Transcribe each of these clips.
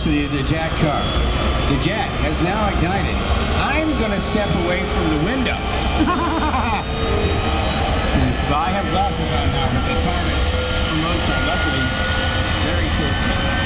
with you, the Jack car. The Jack has now ignited. I'm going to step away from the window. Well, I have glasses on now, but the car promotes are luckily very cool.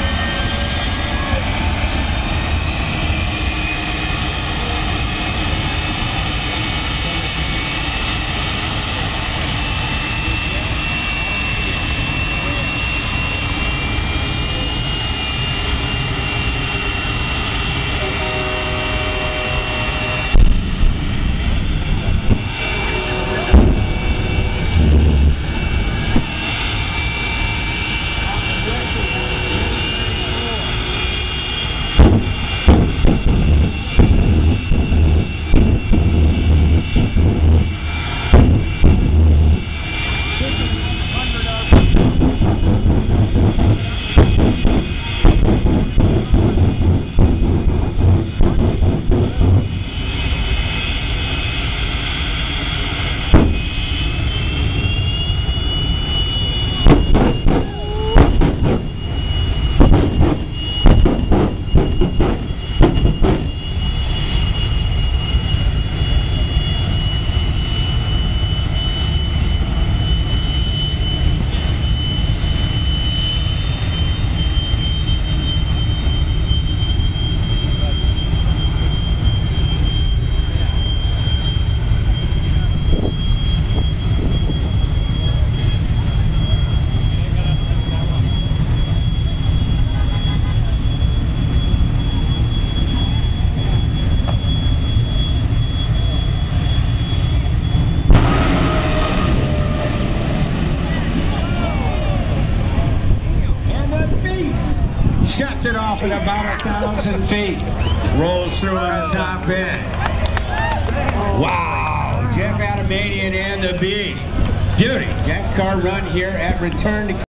Shuts it off at about 1,000 feet. Rolls through on the top end. Wow, Jeff Adamanian and the Beast. Duty, Jack car run here at Return to